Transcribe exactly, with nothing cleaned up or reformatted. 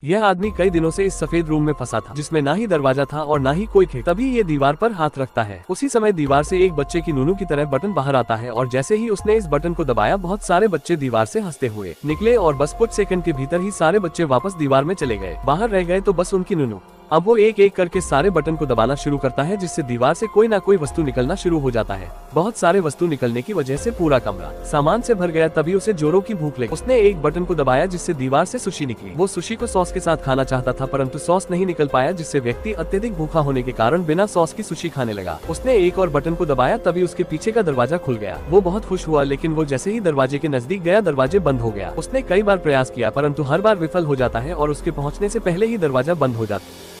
यह आदमी कई दिनों से इस सफेद रूम में फंसा था, जिसमें ना ही दरवाजा था और ना ही कोई खिड़की। तभी ये दीवार पर हाथ रखता है। उसी समय दीवार से एक बच्चे की नूनू की तरह बटन बाहर आता है और जैसे ही उसने इस बटन को दबाया, बहुत सारे बच्चे दीवार से हंसते हुए निकले और बस कुछ सेकंड के भीतर ही सारे बच्चे वापस दीवार में चले गए। बाहर रह गए तो बस उनकी नूनू। अब वो एक एक करके सारे बटन को दबाना शुरू करता है, जिससे दीवार से कोई ना कोई वस्तु निकलना शुरू हो जाता है। बहुत सारे वस्तु निकलने की वजह से पूरा कमरा सामान से भर गया। तभी उसे जोरों की भूख लगी। उसने एक बटन को दबाया, जिससे दीवार से सुशी निकली। वो सुशी को सॉस के साथ खाना चाहता था, परंतु सॉस नहीं निकल पाया, जिससे व्यक्ति अत्यधिक भूखा होने के कारण बिना सॉस की सुशी खाने लगा। उसने एक और बटन को दबाया, तभी उसके पीछे का दरवाजा खुल गया। वो बहुत खुश हुआ, लेकिन वो जैसे ही दरवाजे के नजदीक गया, दरवाजे बंद हो गया। उसने कई बार प्रयास किया, परंतु हर बार विफल हो जाता है और उसके पहुँचने से पहले ही दरवाजा बंद हो जाता है।